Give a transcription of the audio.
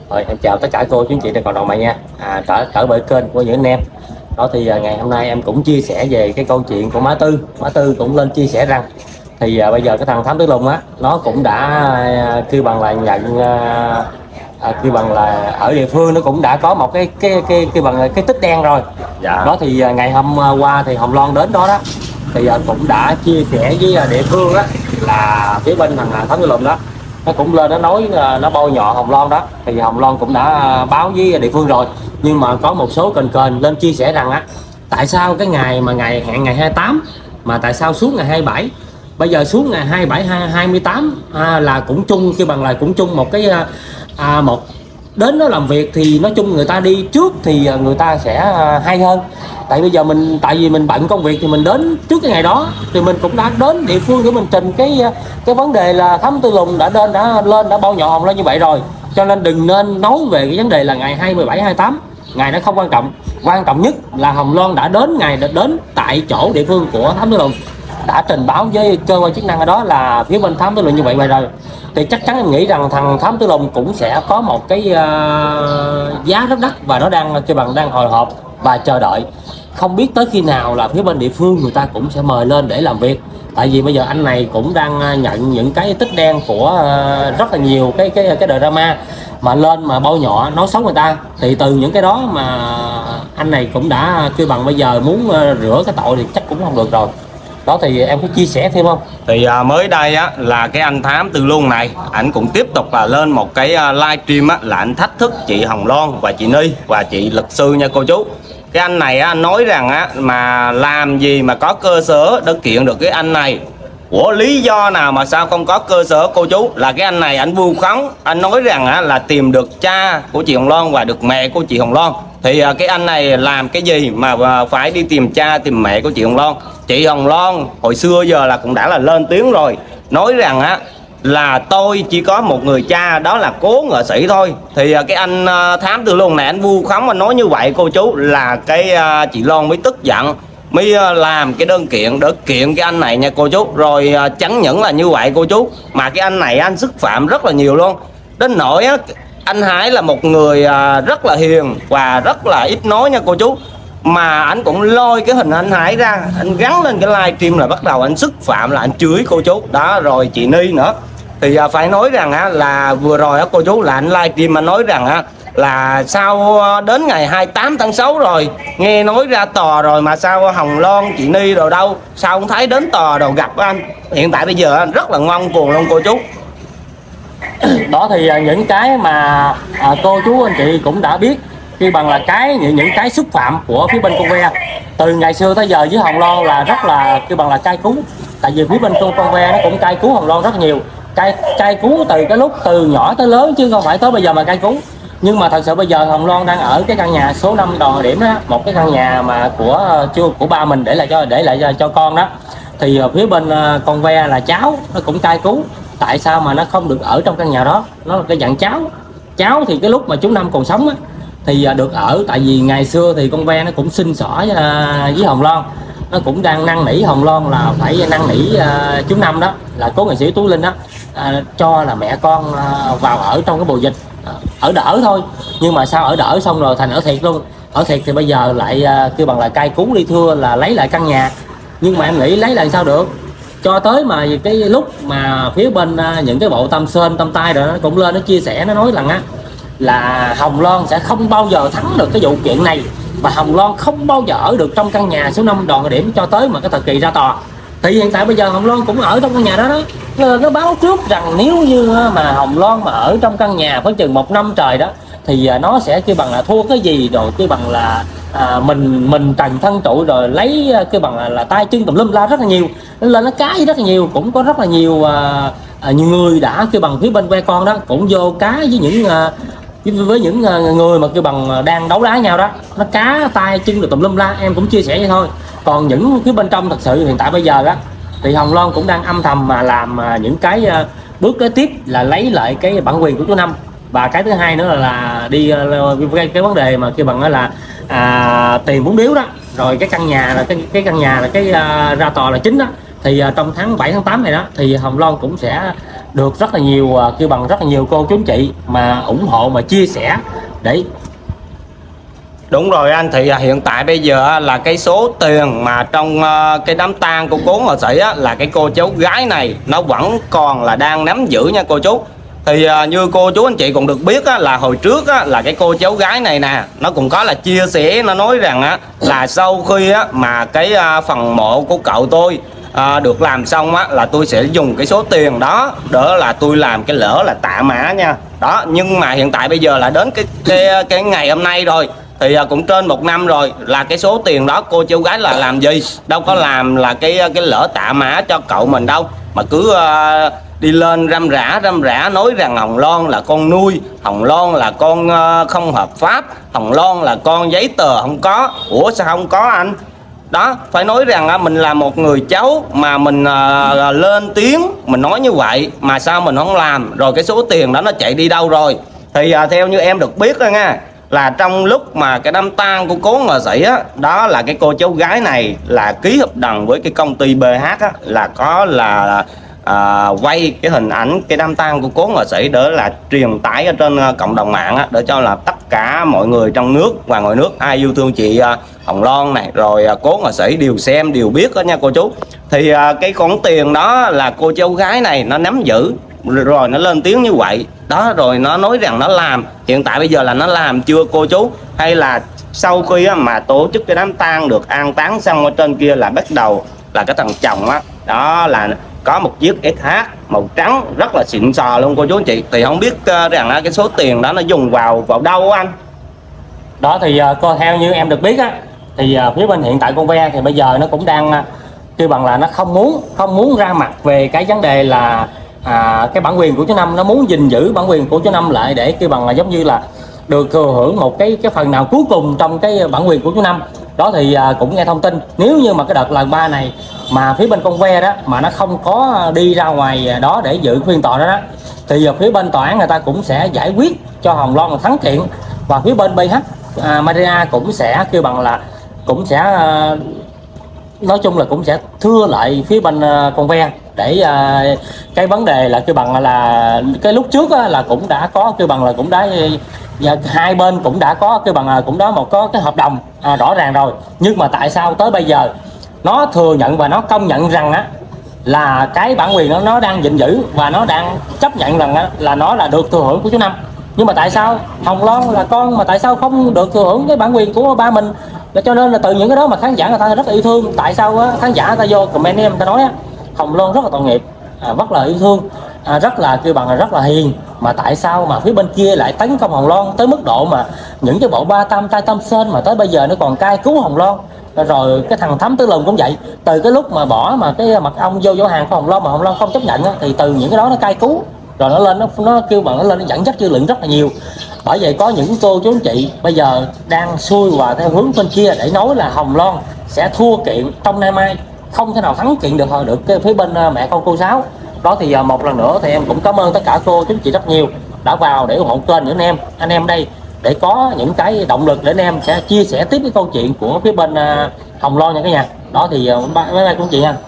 Rồi em chào tất cả cô chú anh chị trên cộng đồng mạng nha. Trở về kênh của những anh em. Đó thì ngày hôm nay em cũng chia sẻ về cái câu chuyện của má Tư. Má Tư cũng lên chia sẻ rằng thì bây giờ cái thằng Thám Tử Lùng á, nó cũng đã kêu bằng là nhận kêu bằng là ở địa phương nó cũng đã có một cái kêu bằng là cái tích đen rồi. Dạ. Đó thì ngày hôm qua thì Hồng Loan đến đó đó thì cũng đã chia sẻ với địa phương á là phía bên thằng Thám Tử Lùng đó nó cũng lên nó nói nó bôi nhọ Hồng Loan đó, thì Hồng Loan cũng đã báo với địa phương rồi, nhưng mà có một số kênh lên chia sẻ rằng á tại sao cái ngày mà hẹn ngày 28 mà tại sao xuống ngày 27, bây giờ xuống ngày 27 28 là cũng chung kêu bằng là cũng chung một cái một đến nó làm việc thì nói chung người ta đi trước thì người ta sẽ hay hơn. Tại bây giờ tại vì mình bận công việc thì mình đến trước cái ngày đó thì mình cũng đã đến địa phương để mình trình cái vấn đề là Thám Tử Lùng đã bao nhọ Hồng Loan như vậy rồi, cho nên đừng nên nói về cái vấn đề là ngày 27 28, ngày đó không quan trọng. Quan trọng nhất là Hồng Loan đã đến tại chỗ địa phương của Thám Tử Lùng, đã trình báo với cơ quan chức năng ở đó là phía bên Thám Tử Lùng như vậy rồi, thì chắc chắn em nghĩ rằng thằng Thám Tử Lùng cũng sẽ có một cái giá rất đắt và nó đang hồi hộp và chờ đợi, không biết tới khi nào là phía bên địa phương người ta cũng sẽ mời lên để làm việc. Tại vì bây giờ anh này cũng đang nhận những cái tích đen của rất là nhiều cái drama mà lên mà bôi nhọ nói xấu người ta, thì từ những cái đó mà anh này cũng đã kêu bằng bây giờ muốn rửa cái tội thì chắc cũng không được rồi. Đó thì em có chia sẻ thêm không? Thì mới đây á là cái anh Thám Tử Lùng này ảnh cũng tiếp tục là lên một cái livestream á, là anh thách thức chị Hồng Loan và chị Ni và chị luật sư nha cô chú. Cái anh này á nói rằng á mà làm gì mà có cơ sở để kiện được cái anh này, của lý do nào mà sao không có cơ sở cô chú, là cái anh này anh vu khống, anh nói rằng á là tìm được cha của chị Hồng Loan và được mẹ của chị Hồng Loan. Thì cái anh này làm cái gì mà phải đi tìm cha tìm mẹ của chị Hồng Loan? Chị Hồng Loan hồi xưa giờ là cũng đã là lên tiếng rồi, nói rằng á là tôi chỉ có một người cha đó là cố nghệ sĩ thôi. Thì cái anh Thám Tử Lùng này anh vu khống, anh nói như vậy cô chú, là cái chị Loan mới tức giận, mới làm cái đơn kiện để kiện cái anh này nha cô chú. Rồi chẳng những là như vậy cô chú, mà cái anh này anh xúc phạm rất là nhiều luôn, đến nỗi á anh Hải là một người rất là hiền và rất là ít nói nha cô chú, mà anh cũng lôi cái hình anh Hải ra, anh gắn lên cái livestream là bắt đầu anh xúc phạm, là anh chửi cô chú đó. Rồi chị Ni nữa thì phải nói rằng á là vừa rồi á cô chú, là anh livestream anh nói rằng á là sao đến ngày 28 tháng 6 rồi, nghe nói ra tòa rồi mà sao Hồng Loan chị Ni rồi đâu, sao không thấy đến tòa đâu gặp anh. Hiện tại bây giờ anh rất là ngoan cuồng luôn cô chú. Đó thì những cái mà cô chú anh chị cũng đã biết khi bằng là những cái xúc phạm của phía bên con ve từ ngày xưa tới giờ với Hồng Loan là rất là kêu bằng là cay cú. Tại vì phía bên con ve nó cũng cay cú Hồng Loan rất nhiều, cay cú từ cái lúc từ nhỏ tới lớn chứ không phải tới bây giờ mà cay cú. Nhưng mà thật sự bây giờ Hồng Loan đang ở cái căn nhà số 5 Đòn Điểm đó, một cái căn nhà mà của ba mình để lại cho con đó, thì phía bên con ve là cháu nó cũng cay cú tại sao mà nó không được ở trong căn nhà đó. Nó là cái dạng cháu thì cái lúc mà chú Năm còn sống á thì được ở, tại vì ngày xưa thì con ve nó cũng xin xỏ với Hồng Loan, nó cũng đang năn nỉ Hồng Loan là phải năn nỉ chú Năm đó là cố nghệ sĩ Tú Linh đó cho là mẹ con vào ở trong cái bồ dịch, ở đỡ thôi. Nhưng mà sao ở đỡ xong rồi thành ở thiệt luôn. Ở thiệt thì bây giờ lại kêu bằng là cai cú đi thưa là lấy lại căn nhà, nhưng mà em nghĩ lấy lại sao được, cho tới mà cái lúc mà phía bên những cái bộ Tâm Sơn Tâm Tai rồi nó cũng lên nó chia sẻ, nó nói rằng á là Hồng Loan sẽ không bao giờ thắng được cái vụ kiện này và Hồng Loan không bao giờ ở được trong căn nhà số 5 Đòn Điểm cho tới mà cái thời kỳ ra tòa. Thì hiện tại bây giờ Hồng Loan cũng ở trong căn nhà đó đó, nó báo trước rằng nếu như mà Hồng Loan mà ở trong căn nhà khoảng chừng 1 năm trời đó thì nó sẽ kêu bằng là thua cái gì, rồi kêu bằng là mình trần thân trụ rồi lấy kêu bằng là tay chân tùm lum la rất là nhiều, nên là nó cái rất là nhiều. Cũng có rất là nhiều người đã kêu bằng phía bên que con đó cũng vô cá với những người mà kêu bằng đang đấu đá nhau đó, nó cá tay chân rồi tùm lum la, em cũng chia sẻ vậy thôi. Còn những phía bên trong thật sự hiện tại bây giờ đó thì Hồng Loan cũng đang âm thầm mà làm những cái bước kế tiếp là lấy lại cái bản quyền của chú Năm, và cái thứ hai nữa là đi cái vấn đề mà kêu bằng là tiền vốn điếu đó. Rồi cái căn nhà là cái căn nhà là ra tòa là chính đó, thì trong tháng 7 tháng 8 này đó thì Hồng Loan cũng sẽ được rất là nhiều kêu bằng rất là nhiều cô chú anh chị mà ủng hộ mà chia sẻ để. Đúng rồi anh, thì hiện tại bây giờ là cái số tiền mà trong cái đám tang của cố nghệ sĩ là cái cô cháu gái này nó vẫn còn là đang nắm giữ nha cô chú. Thì như cô chú anh chị cũng được biết là hồi trước là cái cô cháu gái này nè, nó cũng có là chia sẻ, nó nói rằng là sau khi mà cái phần mộ của cậu tôi được làm xong là tôi sẽ dùng cái số tiền đó đỡ là tôi làm cái lỡ là tạ mã nha. Đó, nhưng mà hiện tại bây giờ là đến cái ngày hôm nay rồi, thì cũng trên 1 năm rồi, là cái số tiền đó cô cháu gái là làm gì, đâu có làm là cái lỡ tạ mã cho cậu mình đâu, mà cứ đi lên răm rã nói rằng Hồng Loan là con nuôi, Hồng Loan là con không hợp pháp, Hồng Loan là con giấy tờ không có. Ủa sao không có anh? Đó, phải nói rằng mình là một người cháu mà mình lên tiếng mình nói như vậy mà sao mình không làm, rồi cái số tiền đó nó chạy đi đâu rồi? Thì theo như em được biết nha, là trong lúc mà cái đám tang của cố nghệ sĩ đó là cái cô cháu gái này là ký hợp đồng với cái công ty BH là có là quay cái hình ảnh cái đám tang của cố nghệ sĩ để là truyền tải ở trên cộng đồng mạng để cho là tất cả mọi người trong nước và ngoài nước ai yêu thương chị Hồng Loan này rồi cố nghệ sĩ đều xem đều biết đó nha cô chú. Thì cái khoản tiền đó là cô cháu gái này nó nắm giữ rồi nó lên tiếng như vậy đó, rồi nó nói rằng nó làm. Hiện tại bây giờ là nó làm chưa cô chú, hay là sau khi mà tổ chức cái đám tang được an táng xong ở trên kia là bắt đầu là cái thằng chồng đó là có một chiếc SH màu trắng rất là xịn sò luôn cô chú anh chị. Thì không biết rằng cái số tiền đó nó dùng vào đâu anh? Đó thì theo như em được biết thì phía bên hiện tại con ve thì bây giờ nó cũng đang kêu bằng là nó không muốn ra mặt về cái vấn đề là cái bản quyền của chú Năm. Nó muốn gìn giữ bản quyền của chú Năm lại để kêu bằng là giống như là được thừa hưởng một cái phần nào cuối cùng trong cái bản quyền của chú Năm. Đó thì cũng nghe thông tin nếu như mà cái đợt lần 3 này mà phía bên con ve đó mà nó không có đi ra ngoài đó để dự phiên tòa đó, thì phía bên tòa án người ta cũng sẽ giải quyết cho Hồng Loan thắng kiện, và phía bên BH Maria cũng sẽ kêu bằng là cũng sẽ nói chung là cũng sẽ thưa lại phía bên con ve để cái vấn đề là kêu bằng là cái lúc trước là cũng đã có kêu bằng là cũng đã hai bên cũng đã có kêu bằng là cũng đó một có cái hợp đồng rõ ràng rồi, nhưng mà tại sao tới bây giờ nó thừa nhận và nó công nhận rằng là cái bản quyền đó nó đang gìn giữ và nó đang chấp nhận rằng là nó là được thừa hưởng của chú Năm. Nhưng mà tại sao Hồng Loan là con mà tại sao không được thừa hưởng cái bản quyền của ba mình? Cho nên là từ những cái đó mà khán giả người ta rất là yêu thương. Tại sao khán giả người ta vô comment em người ta nói Hồng Loan rất là tội nghiệp, rất là yêu thương, rất là kêu bằng là rất là hiền, mà tại sao mà phía bên kia lại tấn công Hồng Loan tới mức độ mà những cái bộ ba tam tay tam sên mà tới bây giờ nó còn cai cứu Hồng Loan. Rồi cái thằng Thấm Tứ Lùn cũng vậy, từ cái lúc mà bỏ mà cái mật ong vô hàng của Hồng Loan mà Hồng Loan không chấp nhận thì từ những cái đó nó cai cứu rồi nó lên nó kêu bằng nó lên nó dẫn dắt dư luận rất là nhiều. Bởi vậy có những cô chú anh chị bây giờ đang xuôi vào theo hướng bên kia để nói là Hồng Loan sẽ thua kiện trong nay mai, không thể nào thắng kiện được cái phía bên mẹ con cô Sáu. Đó thì một lần nữa thì em cũng cảm ơn tất cả cô chú anh chị rất nhiều đã vào để ủng hộ kênh những anh em đây để có những cái động lực để anh em sẽ chia sẻ tiếp cái câu chuyện của phía bên Hồng Loan nha cả nhà. Đó thì bye bye cô chị nha.